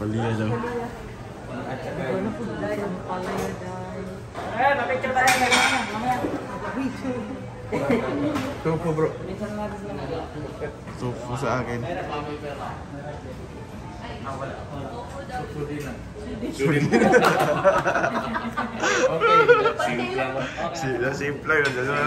Palia daw. Papicture tayo mamaya. Tofu bro. Tofu sa akin. Simple lang.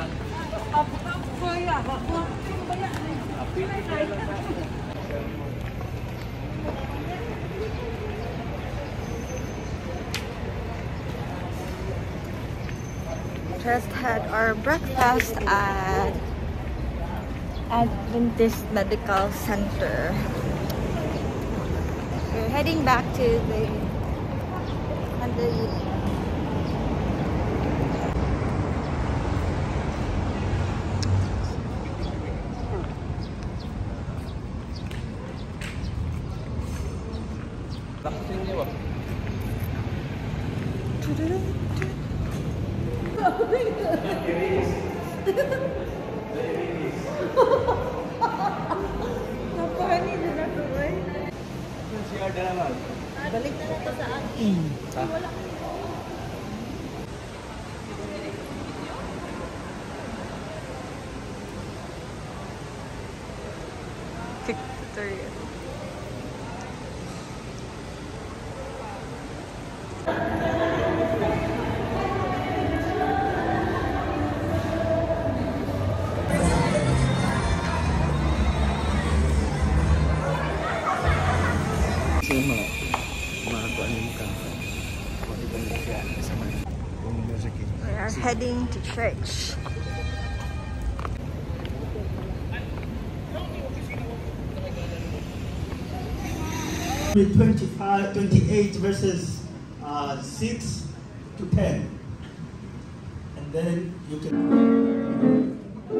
Just had our breakfast at Adventist Medical Center. We're heading back to the balik na lang to sa akin. Wala. Victoria. We are heading to church. With 28 verses 6 to 10. And then you can...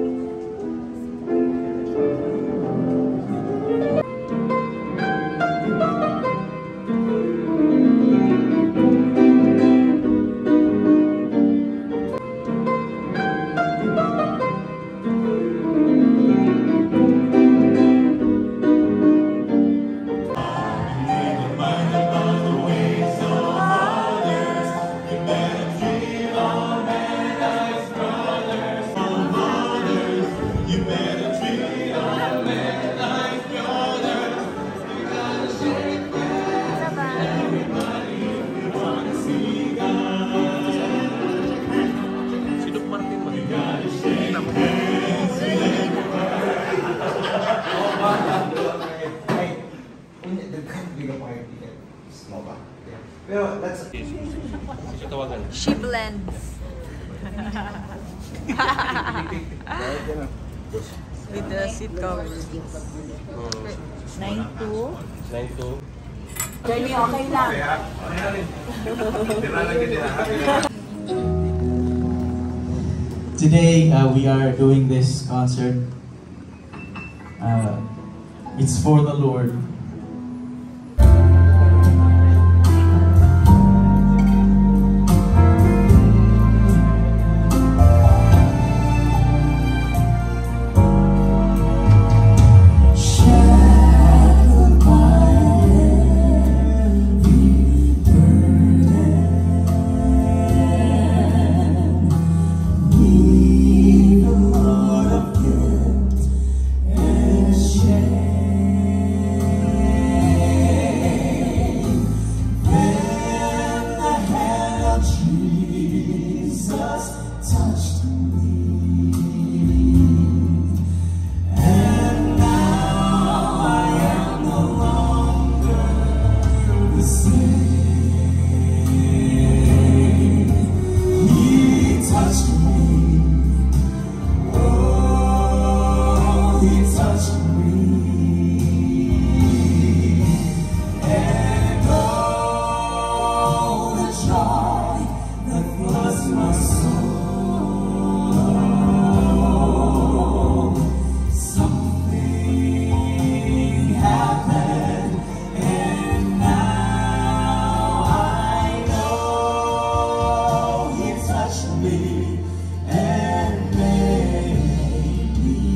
She blends. With the seat covers. 9-2. 9-2. Journey, okay lang. Today we are doing this concert. It's for the Lord.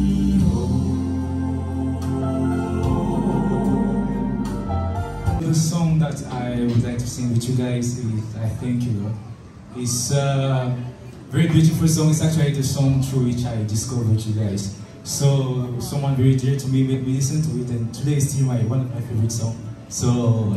The sing with you guys. I thank you, Lord. It's a very beautiful song. It's actually the song through which I discovered you guys. So someone very dear to me made me listen to it, and today is still one of my favorite songs. So.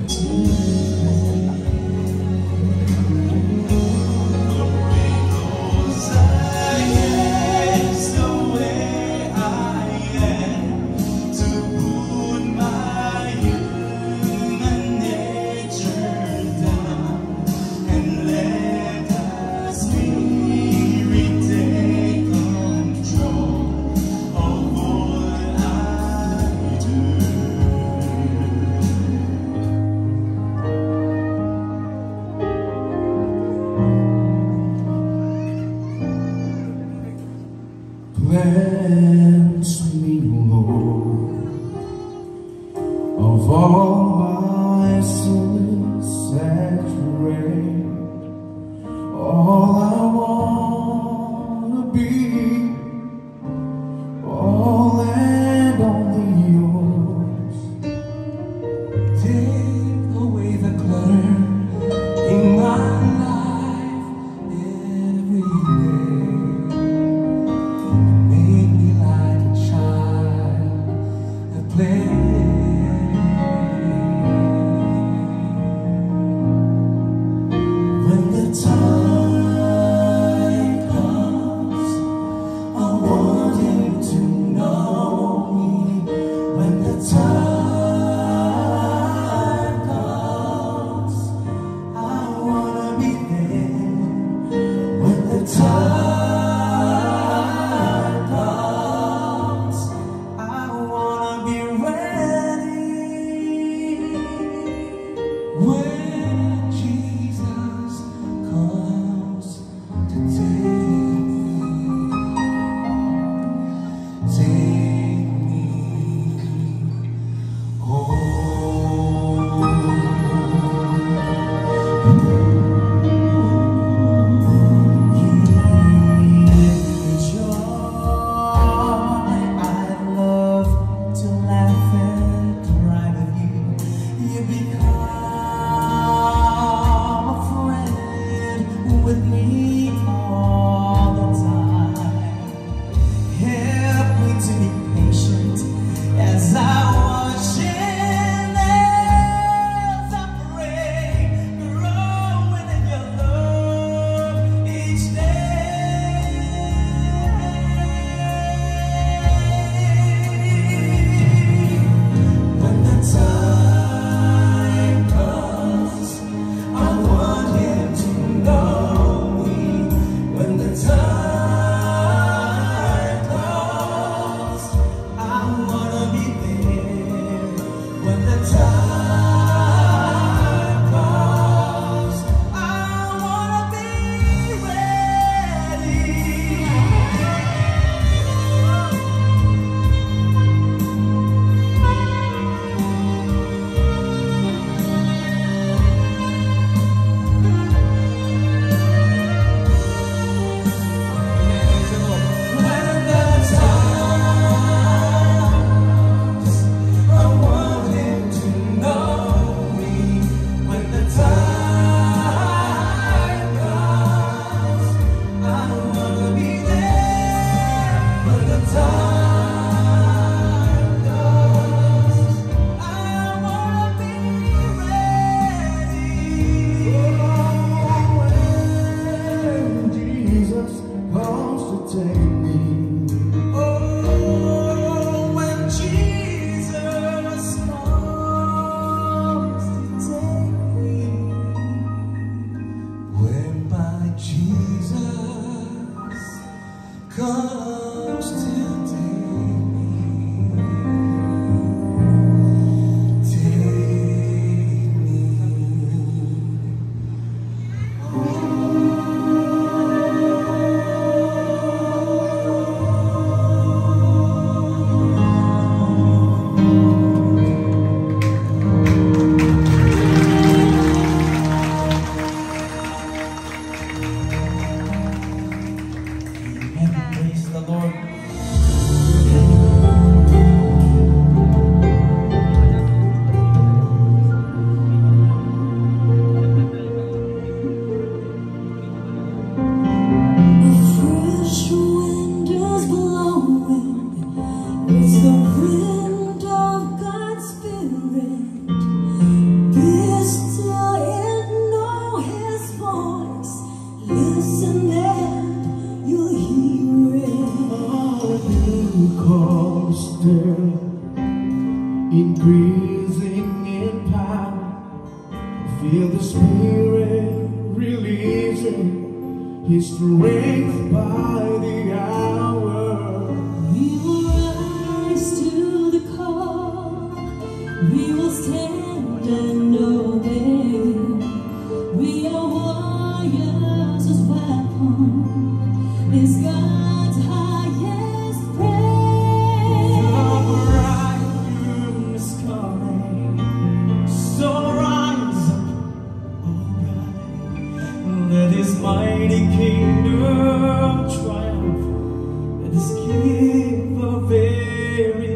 increasing in power. Feel the Spirit releasing His strength by the hour. We will rise to the call. We will stand and obey. We are warriors whose weapon is God's highest praise. The bridegroom is coming, so rise up, alright. Let His mighty kingdom triumph. Let us give our very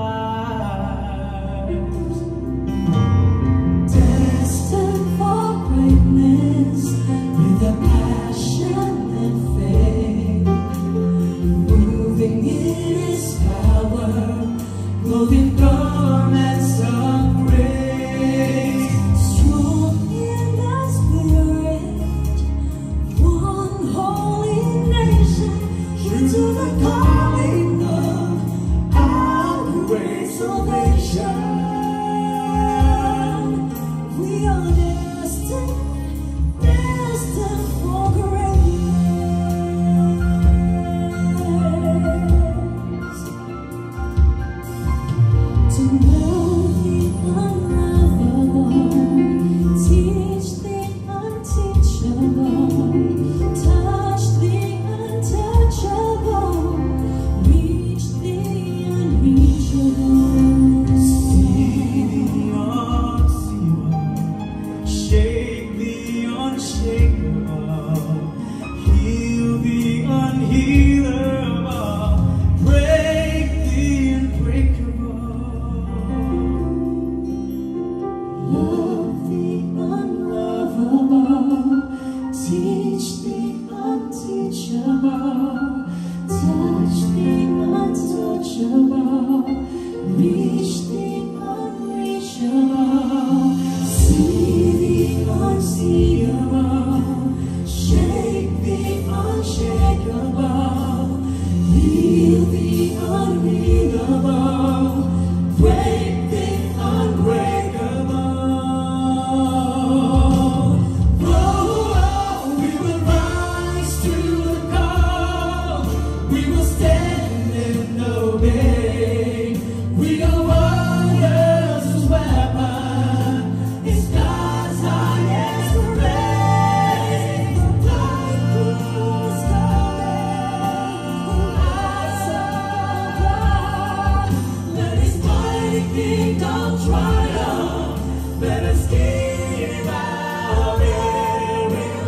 lives. Destined for greatness with a passion and faith, moving in His power, clothing garments of grace, strong in the Spirit, one holy nation, true to the calling of our great salvation. We are destined for greatness. To know the unlovable, teach the unteachable, touch the untouchable, reach the unreachable. See the unseeable, shake the unshakable, heal the unhealable, break the unbreakable. Love the unlovable, teach the unteachable, touch the untouchable, reach the unreachable. See the unseeable, shake the unshakable, heal the unhealable, break the unbreakable. Oh, we will rise to the call. We will stand and obey. We are warriors whose weapon is God's highest praise. The bridegroom is coming, eyes of God. Let His mighty kingdom triumph. Let us give our very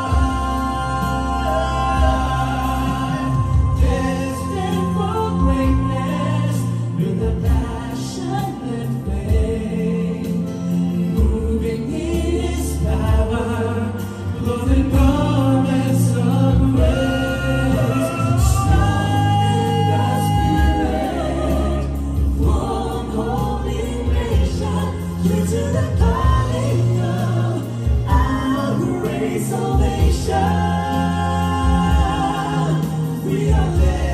life. Destined for greatness with a passion and faith, moving in His power, clothing garments of grace, strong in the Spirit, one holy nation, true to the calling of our great salvation. We are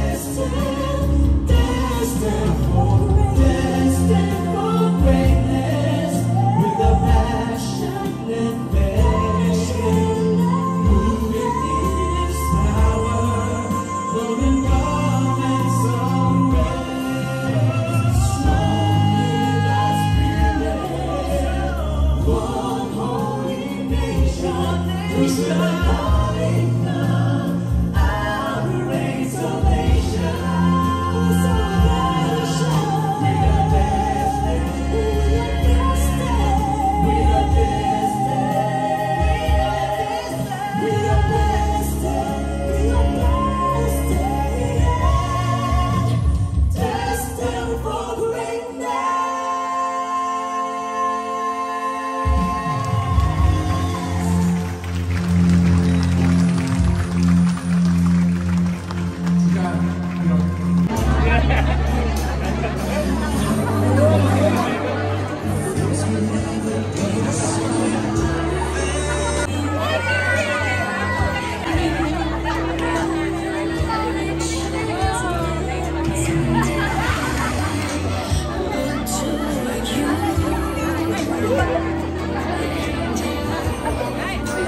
destined for greatness with a passion and faith, moving in His power, clothing garments of grace, strong in the Spirit, one holy nation, true to the calling of our great salvation.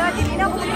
Hindi na ako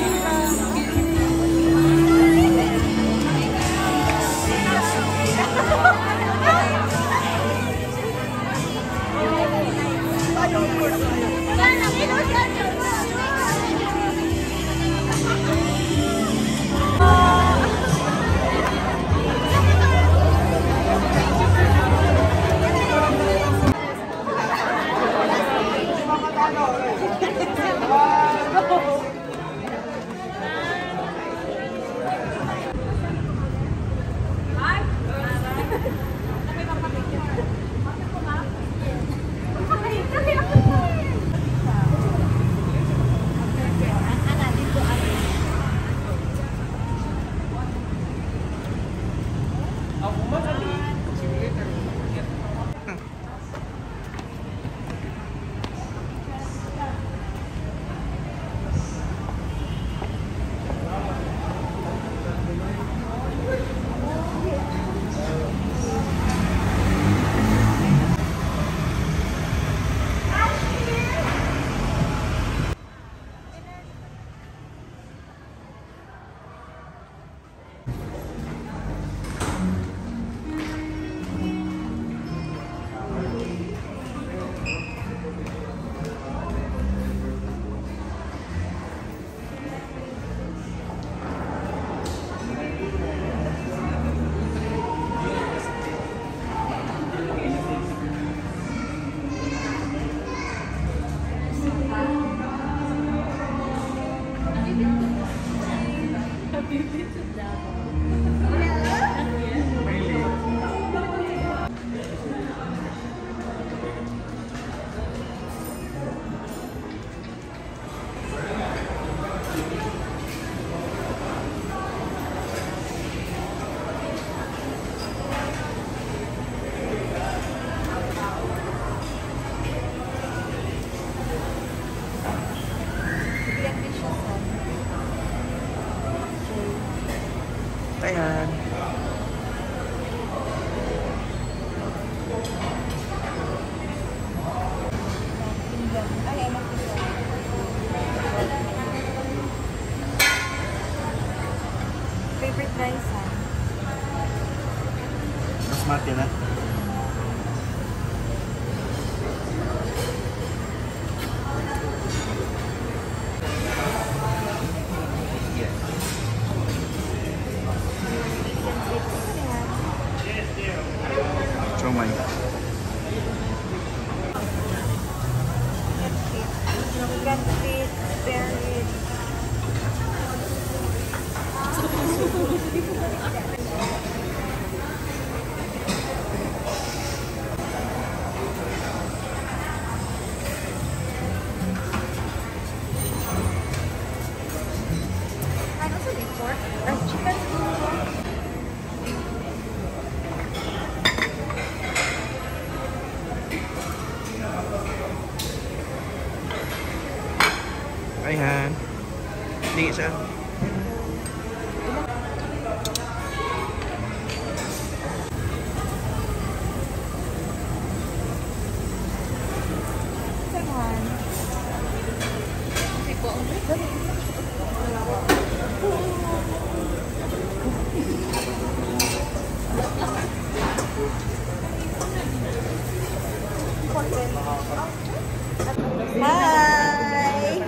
Ayan. favorite rice, ha? Mas mati na. Chomay. Chicken feet, spare ribs. Ano sa pork? Chicken. Ayan. Hindi siya. Hi!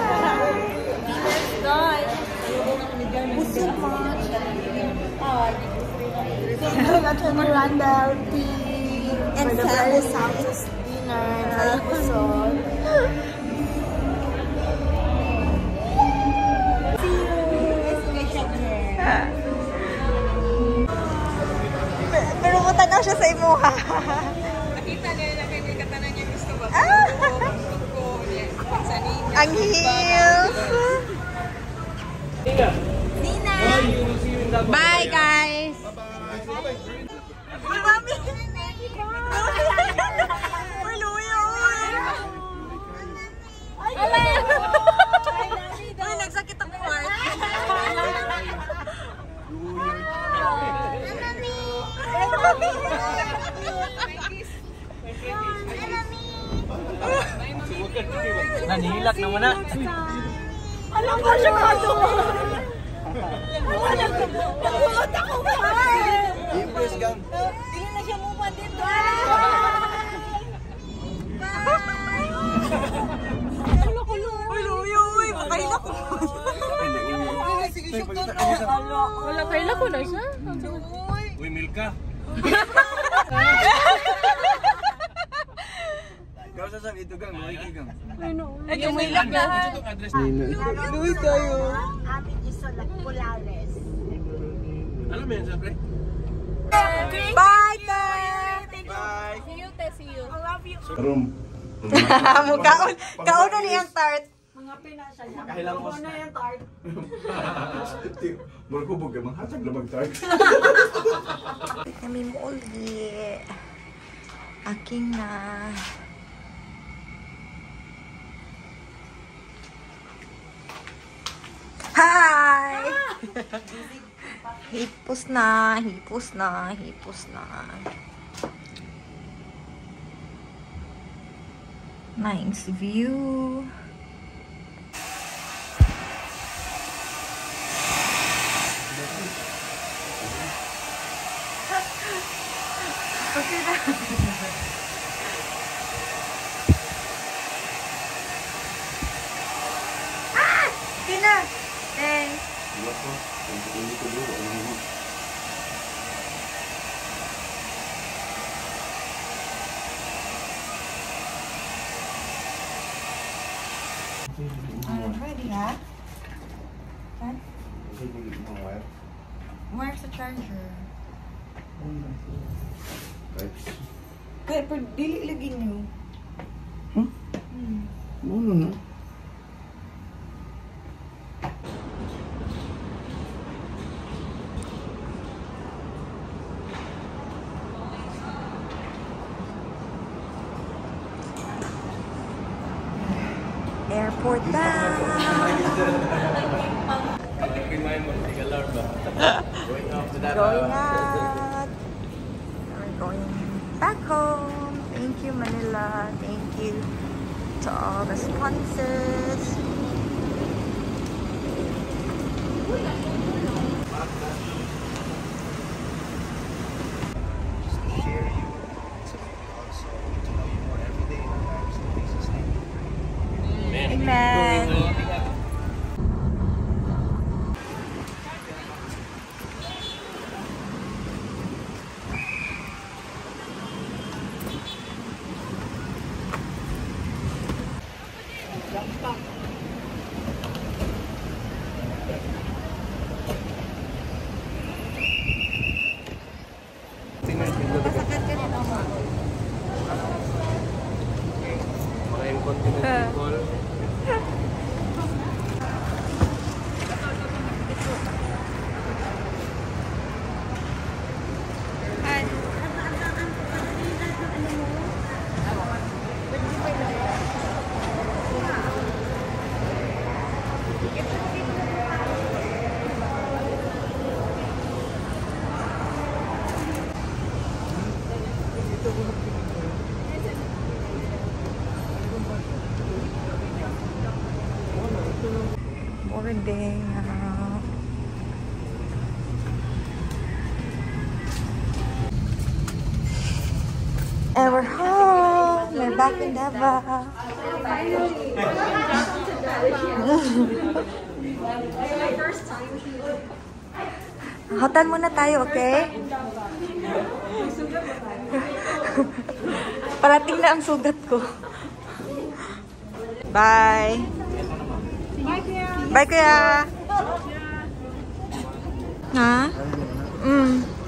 So much. Miranda tea and Sarah South's dinner na episode. See you! Pero buta na siya sa imuha. Nakita niya na kaya katanan niya gusto ba? Ang heels! Nina! Bye, guys! Bye, Mami! Uy, Luya! Uy, nagsakit ang heart! Nanihilak naman na. Alam ko siya ka doon. Nakuot ako ba? Impress gang. Hindi na siya mumad dito. Uy, makaila ko. Sige, shoot to no. Wala, kaila ko na siya. Uy, Milka. Ikaw sasam ito gang, okay gang. Ay, kumilak lahat. Luwi tayo. Aming isolat Polares. Ano men siyempre? Bye, Te! Bye. See you, Te. See you. I love you. Karum. Kaon na niyang tart. Mga pinasa niya. Makahilang Ano na yung tart? Markubog ka, manghatag na mag-tart. Kami mo ulit. Aking na. Hi! Hipos na, hipos na, hipos na. Nice view. Okay na. Tina! Thanks. Ready, ha? Huh? Where's the charger? Pero dili lagi niyo. Ano na? Airport na! Going out! We're going back home. Thank you, Manila. Thank you to all the sponsors. Just to share you, so maybe also to know you more every day in our lives. In Jesus' name. Amen. Mga incontinent people. Boarding. And we're home. We're back in Davao. Hotel muna tayo, okay? Parating na ang sugat ko. Bye. Bye, Kuya. Ha?